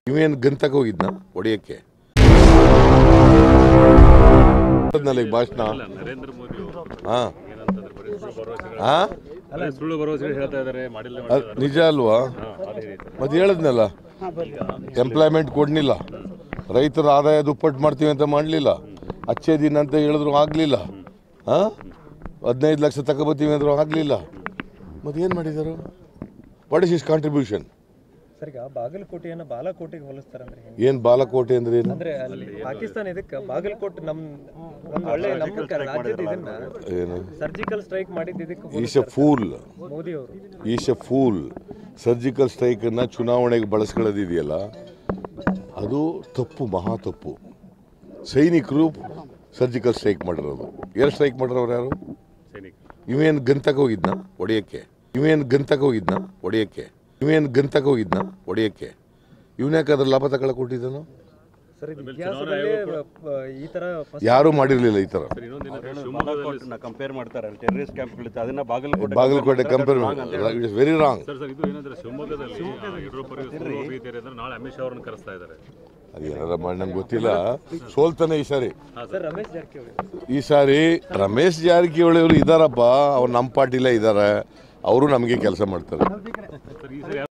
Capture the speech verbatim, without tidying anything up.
ಇವೇನು ಗಂತಕ್ಕೆ ಹೋಗಿದ್ನ ಹೊಡೆಯಕ್ಕೆ ಭಾಷಣ ನಿಜ ಅಲ್ವಾ? ಮತ್ತೆ ಹೇಳದ್ನಲ್ಲ, ಎಂಪ್ಲಾಯ್ಮೆಂಟ್ ಕೊಡ್ಲಿಲ್ಲ, ರೈತರ ಆದಾಯ ದುಪ್ಪಟ್ಟು ಮಾಡ್ತೀವಿ ಅಂತ ಮಾಡಲಿಲ್ಲ, ಅಚ್ಚೇ ದಿನ ಅಂತ ಹೇಳಿದ್ರು ಆಗಲಿಲ್ಲ, ಹಾಂ ಹದಿನೈದು ಲಕ್ಷ ತಗೋಬತ್ತೀವಿ ಅಂದ್ರು ಆಗಲಿಲ್ಲ. ಮತ್ತೆ ಏನು ಮಾಡಿದರು? What is his contribution? Sir, ಈಗ ಬಾಗಲಕೋಟೆಯನ್ನು ಬಾಲಕೋಟೆಗೆ ಹೋಲಿಸ್ತಾರೆ ಅಂದ್ರೆ ಏನು ಬಾಲಕೋಟೆ ಅಂದ್ರೆ ಏನು? ಅಂದ್ರೆ ಅಲ್ಲಿ ಪಾಕಿಸ್ತಾನ ಇದಕ್ಕೆ ಬಾಗಲಕೋಟೆ ನಮ್ಮ ಒಂದು ಒಳ್ಳೆ ನಮ್ಮ ರಾಜ್ಯದ ಇದನ್ನ ಏನು ಸರ್ಜಿಕಲ್ ಸ್ಟ್ರೈಕ್ ಮಾಡಿದ್ದು ಇದಕ್ಕೆ ಈಸ್ ಎ ಫೂಲ್. ಮೋದಿ ಅವರು ಈಸ್ ಎ ಫೂಲ್. ಸರ್ಜಿಕಲ್ ಸ್ಟ್ರೈಕನ್ನು ಚುನಾವಣೆಗೆ ಬಳಸ್ಕೊಳ್ಳೋದಿದೆಯಲ್ಲ, ಅದು ತಪ್ಪು, ಮಹಾ ತಪ್ಪು. ಸೈನಿಕರು ಸರ್ಜಿಕಲ್ ಸ್ಟ್ರೈಕ್ ಮಾಡಿರೋದು. ಏನು ಸ್ಟ್ರೈಕ್ ಮಾಡಿರೋರು ಯಾರು? ಇವೇನು ಗಂತಕ್ಕೆ ಹೋಗಿದ್ನ ಹೊಡೆಯಕ್ಕೆ? ಇವೇನು ಗಂತಕ್ಕೆ ಹೋಗಿದ್ನ ಹೊಡೆಯಕ್ಕೆ? ಇವೇನು ಗಂತಕ್ಕೆ ಹೋಗಿದ್ನ ಹೊಡೆಯಕ್ಕೆ? ಇವನ್ಯಾಕೆ ಅದ್ರ ಲಾಭ ತಗೊಳ್ಳೋ ಕೊಟ್ಟಿದ್ದಾನು? ಈ ತರ ಯಾರು ಮಾಡಿರಲಿಲ್ಲ ಈ ಥರ. ಕಂಪೇರ್ ಮಾಡ್ತಾರೆ ಟೆರರಿಸ್ಟ್ ಕ್ಯಾಂಪ್ಗಳಿತ್ತು, ಅದನ್ನ Bagalkot compare it is very wrong. ಅದೇನಾರ ಮಾಡಿ ನಂಗೆ ಗೊತ್ತಿಲ್ಲ. ಸೋಲ್ತಾನೆ ಈ ಸಾರಿ. ರಮೇಶ್ ಜಾರಕಿಹೊಳಿ ಈ ಸಾರಿ ರಮೇಶ್ ಜಾರಕಿಹೊಳಿ ಅವರು ಇದ್ದಾರಪ್ಪ, ಅವ್ರು ನಮ್ಮ ಪಾರ್ಟಿಲೇ ಇದ್ದಾರೆ, ಅವರು ನಮಗೆ ಕೆಲಸ ಮಾಡ್ತಾರೆ.